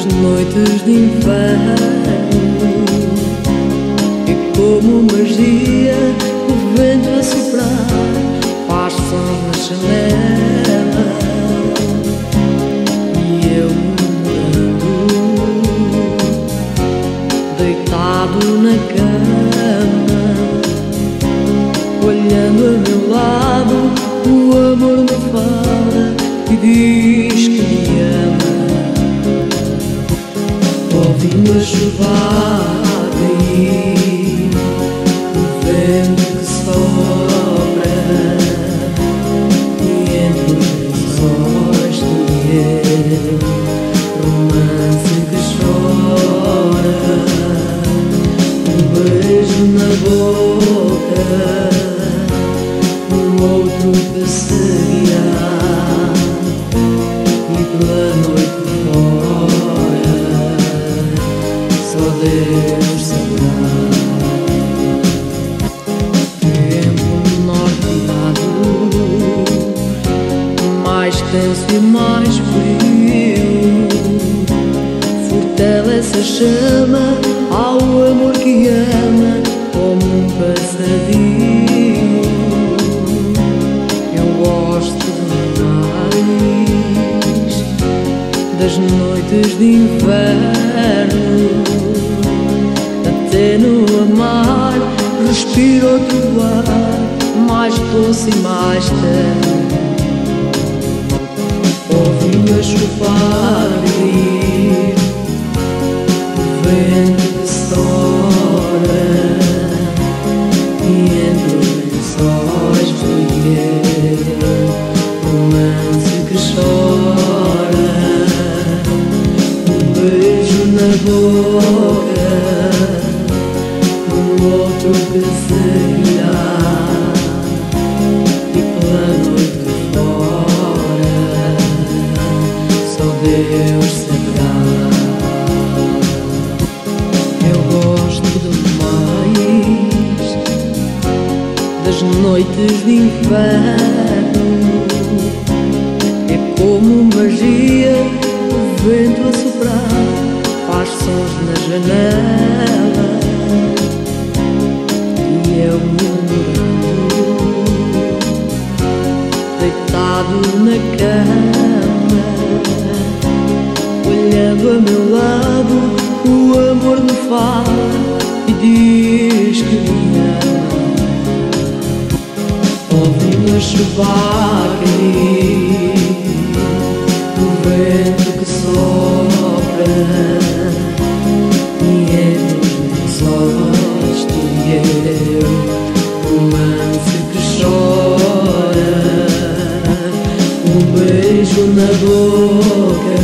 noites de inverno, e como magia o vento a soprar faz sons na janela, e eu murmurando, deitado na cama, olhando a meu lado, o amor me fala e diz que me ama. Ouvindo a chuva a cair, o vento que sopra, e entre os lençóis tu e eu, romance que chora, um beijo na boca, um outro que se guia, e pela noite fora só Deus saberá. Tempo norteado, mais tenso e mais frio, fortalece a chama ao amor que ama como um passarinho. Eu gosto demais das noites de inverno, até no amar respiro outro ar, mais doce e mais terno. Ouvindo a chuva a cair, o vento que sopra, e entre os lençóis fui eu, romance que chora, um beijo na boca, um outro que se guia, e pela noite fora só Deus saberá. Eu gosto demais das noites de inverno, é como magia o vento a soprar faz sons na janela, e eu murmurando, deitado na cama, olhando a meu lado, o amor me fala e diz que me ama. Ouvindo a chuva a cair, o vento que sopra, e entre os lençóis tu e eu, romance que chora, um beijo na boca,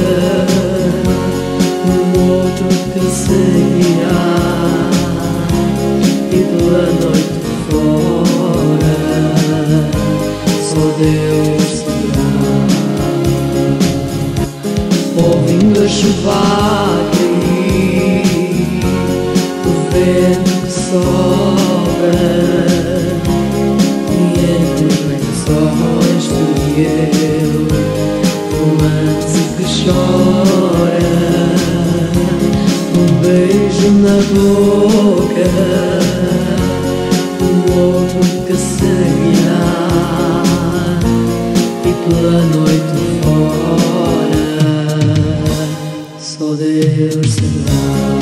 um outro que se guia, e pela noite fora só Deus saberá. Ouvindo a chuva a cair, o vento que sopra, e entre os lençóis tu e eu, romance que chora, um beijo na boca, um outro que se guia, e pela noite fora só Deus saberá.